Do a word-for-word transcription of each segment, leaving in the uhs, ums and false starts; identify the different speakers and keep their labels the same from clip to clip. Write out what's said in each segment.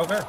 Speaker 1: Okay.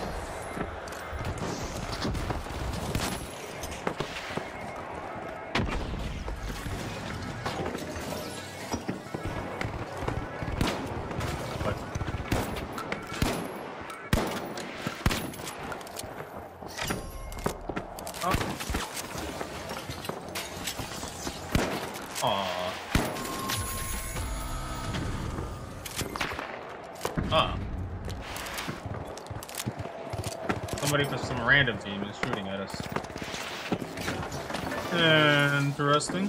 Speaker 1: Aw. Ah. Somebody from some random team is shooting at us. Interesting.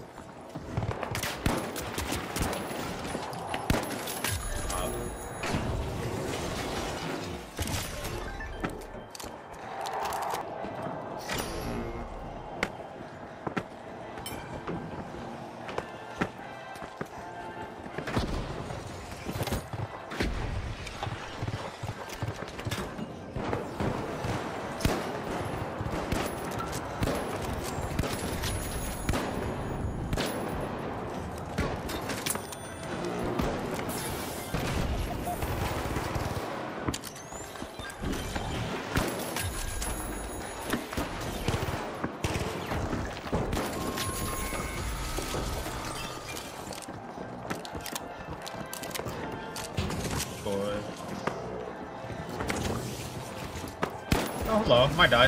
Speaker 1: Oh, hello. Might die.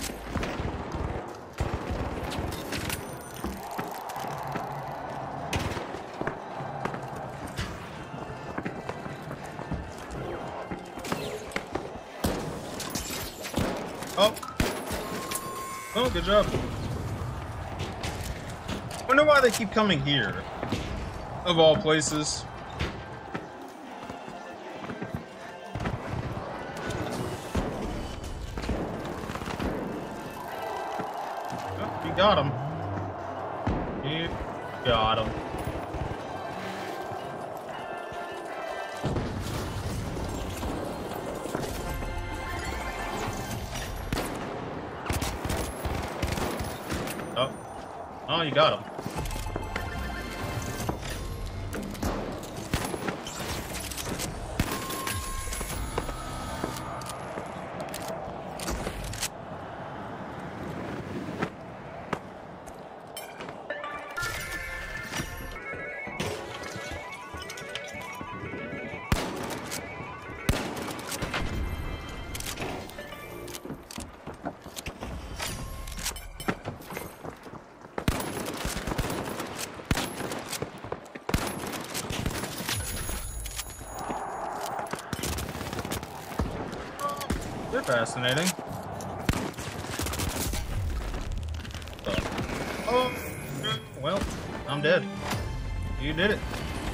Speaker 1: Oh. Oh, good job. Wonder why they keep coming here. Of all places. Got him. You got him. Oh. Oh, you got him. They're fascinating. Oh, well, I'm dead. You did it.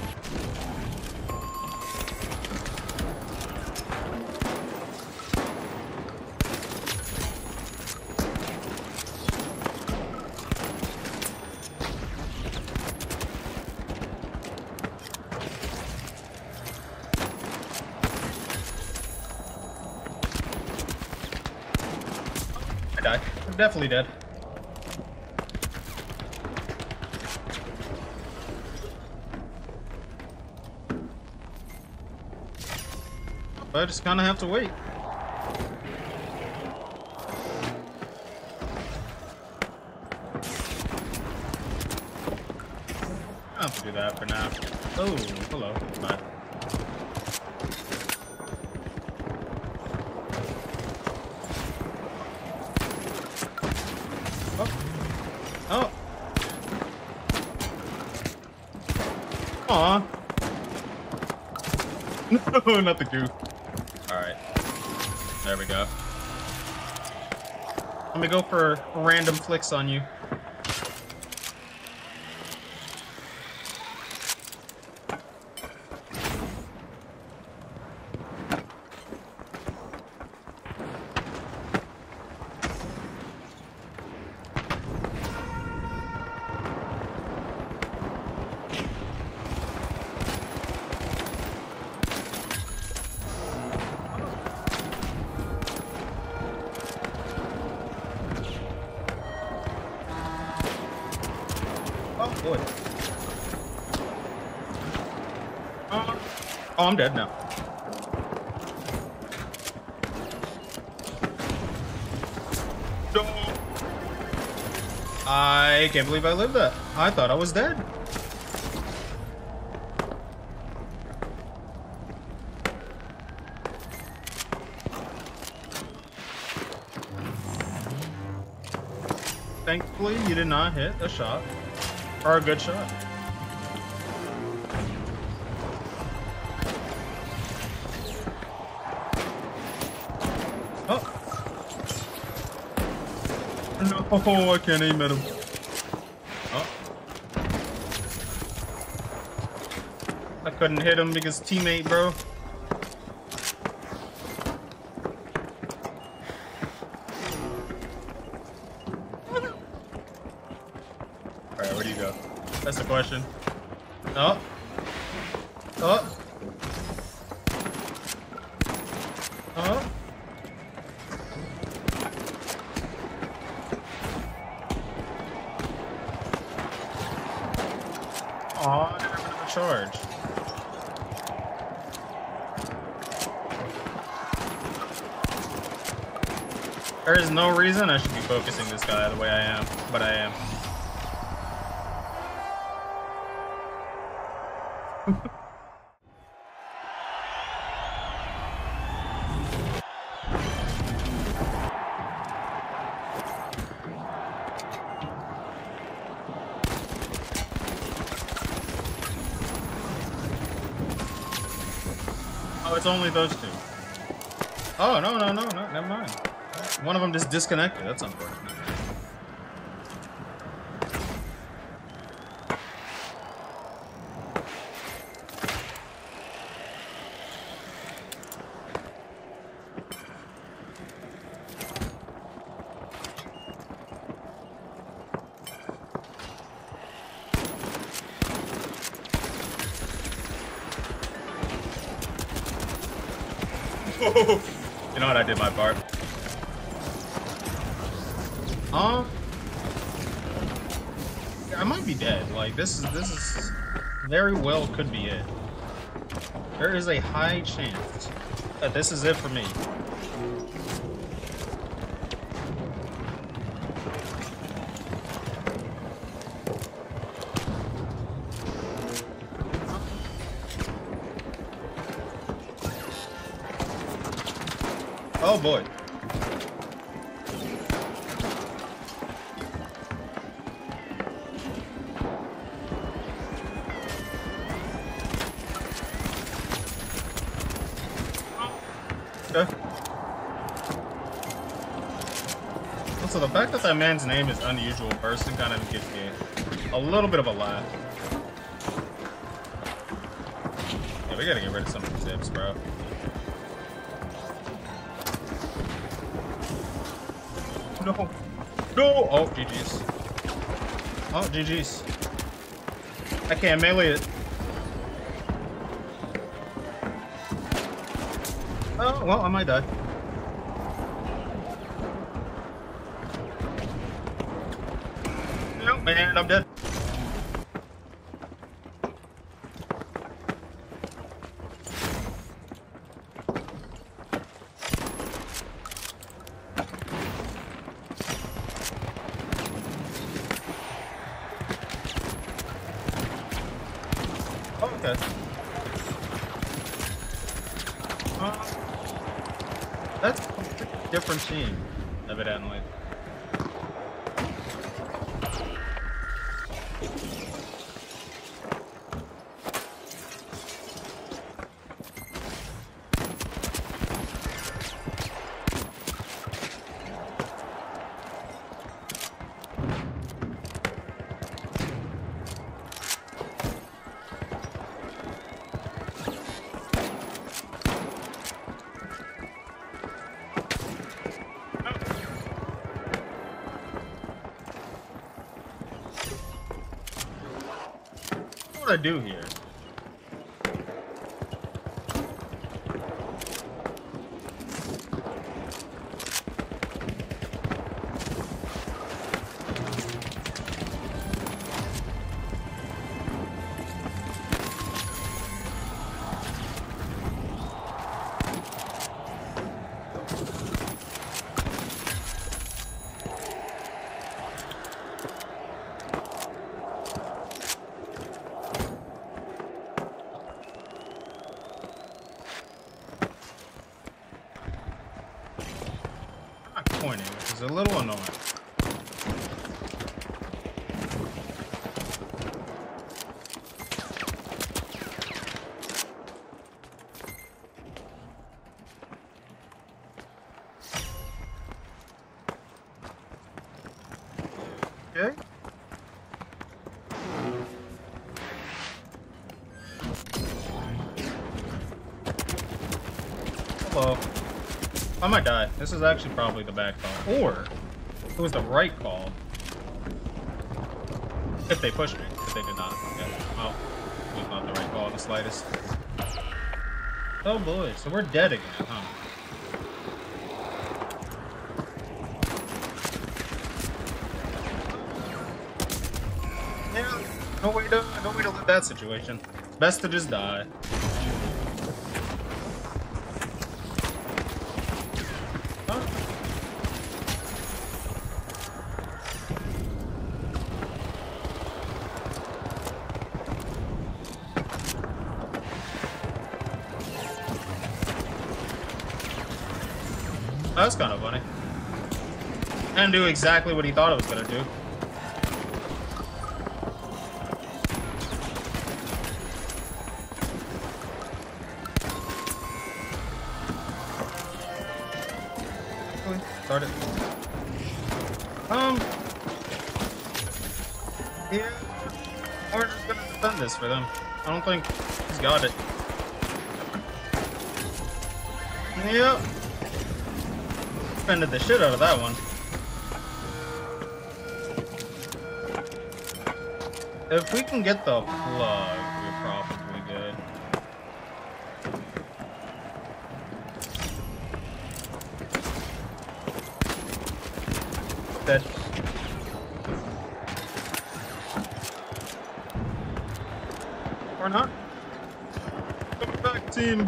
Speaker 1: Die. I'm definitely dead. I just kind of have to wait. I have to do that for now. Oh, hello. Bye. Oh. Aw. No, not the goo. Alright. There we go. Let me go for random flicks on you. Oh, boy. Uh, oh, I'm dead now. No. I can't believe I lived that. I thought I was dead. Thankfully, you did not hit a shot. Or a good shot. Oh. No, I can't aim at him. Oh. I couldn't hit him because teammate, bro. Alright, where do you go? That's the question. Oh. Oh. Oh. Aw, I never got a charge. There is no reason I should be focusing this guy the way I am, but I am. Oh, it's only those two. Oh, no, no, no, no, never mind. One of them just disconnected. That's unfortunate. You know what? I did my part. Um, I might be dead. Like this is this is very well could be it. There is a high chance that this is it for me. Oh boy. Okay. So the fact that that man's name is unusual person kind of gives me a little bit of a laugh. Yeah, we gotta get rid of some of the tips, bro. No. No! Oh, G G's. Oh, G G's. I can't melee it. Oh, well, I might die. Nope, man, I'm dead. Okay. Uh, that's a completely different team, evidently. What do I do here? pointing, which is a little annoying. Okay. Hello. I might die. This is actually probably the bad call. Or it was the right call. If they pushed me. If they did not. Okay. Well, it was not the right call in the slightest. Oh boy. So we're dead again, huh? Yeah. No way to, no way to live that situation. It's best to just die. That's kind of funny. And do exactly what he thought it was gonna do. Start it. Um. Yeah. We're just gonna defend this for them. I don't think he's got it. Yep. Defended the shit out of that one. If we can get the plug, we're probably good. Dead. Or not. Come back, team.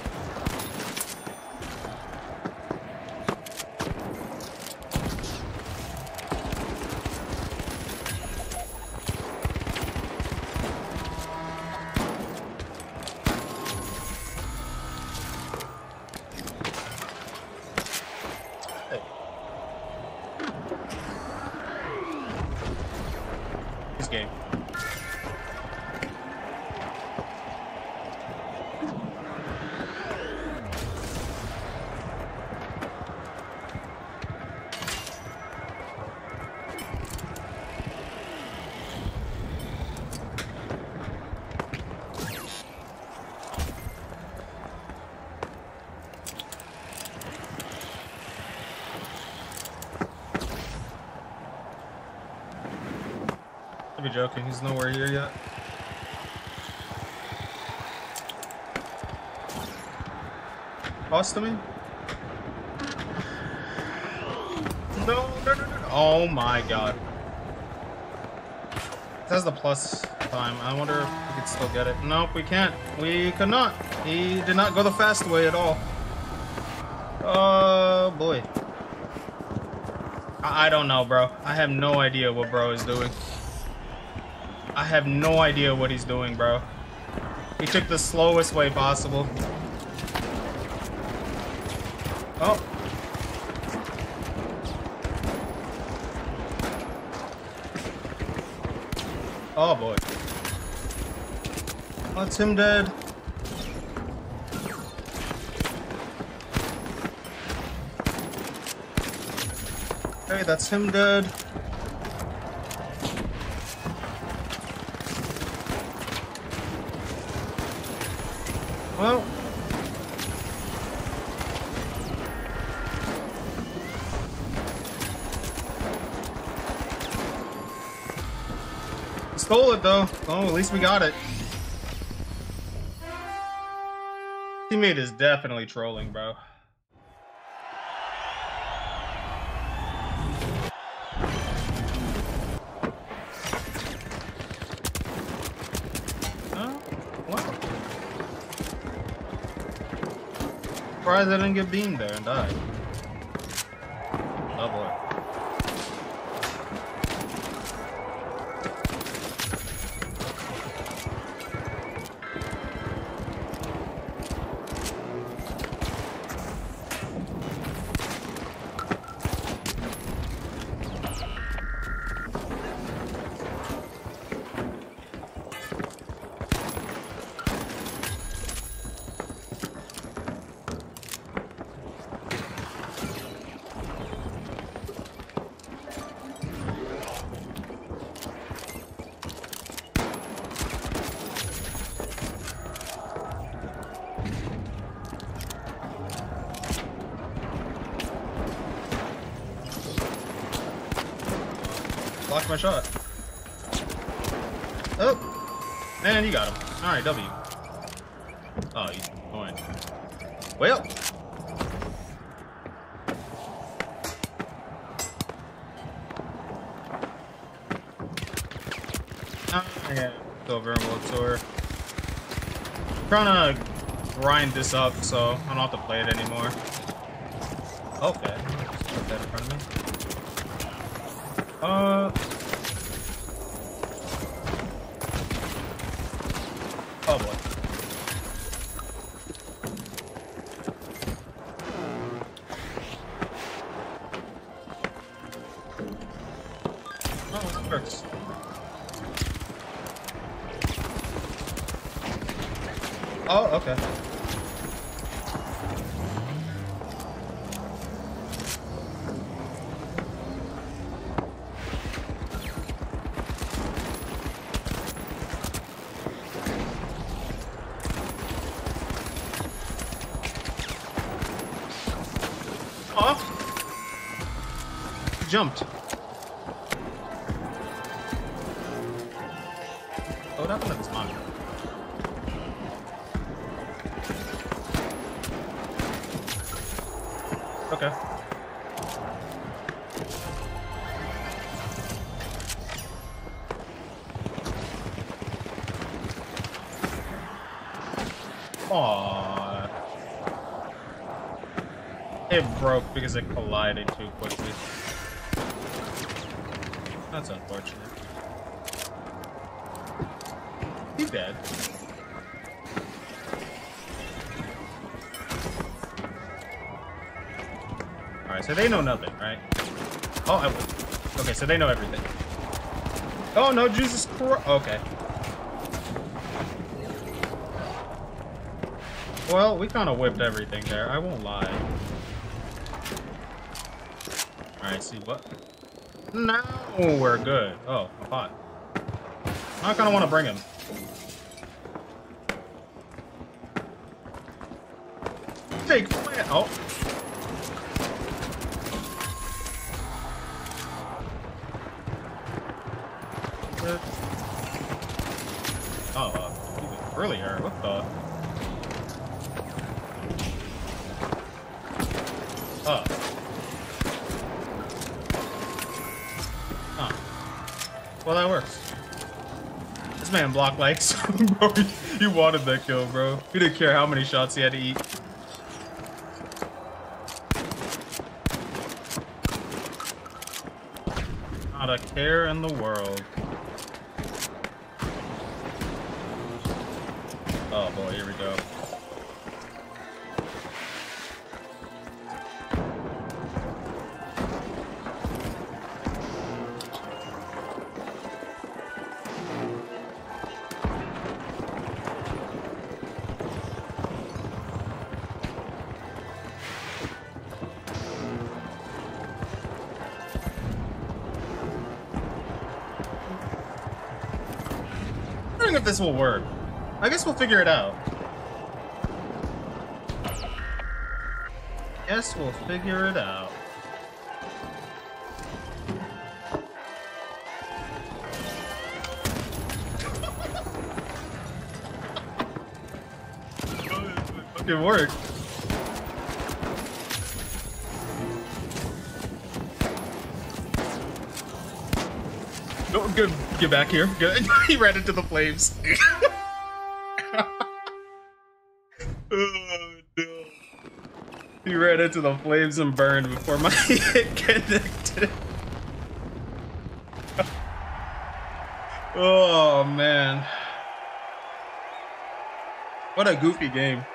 Speaker 1: Game. I'd be joking, he's nowhere here yet. Lost to me? No, no, no, no. Oh my god. It has the plus time. I wonder if we could still get it. Nope, we can't. We could not. He did not go the fast way at all. Oh boy. I, I don't know, bro. I have no idea what bro is doing. I have no idea what he's doing, bro. He took the slowest way possible. Oh. Oh boy. That's him dead. Hey, that's him dead. Well. Stole it though. Oh, at least we got it. Teammate is definitely trolling, bro. Oh, wow. Surprised I didn't get beamed there and died. Oh boy. blocked my shot. Oh! Man, you got him. Alright, W. Oh, he's going. Well. Oh, yeah. Silver and World Tour. I'm trying to grind this up so I don't have to play it anymore. Okay. Put that in front of me. Uh. Oh boy. Oh, it works. Oh, okay. Oh! He jumped. Oh, what happened to this monitor? Okay. Aww. It broke because it collided too quickly. That's unfortunate. He's dead. Alright, so they know nothing, right? Oh, I would. Okay, so they know everything. Oh, no, Jesus Christ. Okay. Well, we kind of whipped everything there. I won't lie. Alright, see what? Now we're good. Oh, a pot. I kind of want to bring him. Take fire. Oh. Oh, uh, even earlier. What the? Oh. Huh. Well, that works. This man blocked like so, bro. He, he wanted that kill, bro. He didn't care how many shots he had to eat. Not a care in the world. Oh boy, here we go. I'm wondering if this will work. I guess we'll figure it out. Guess we'll figure it out. It fucking worked. No, good. Get back here. Good. He ran into the flames. Oh no. He ran into the flames and burned before my hit connected. Oh man. What a goofy game.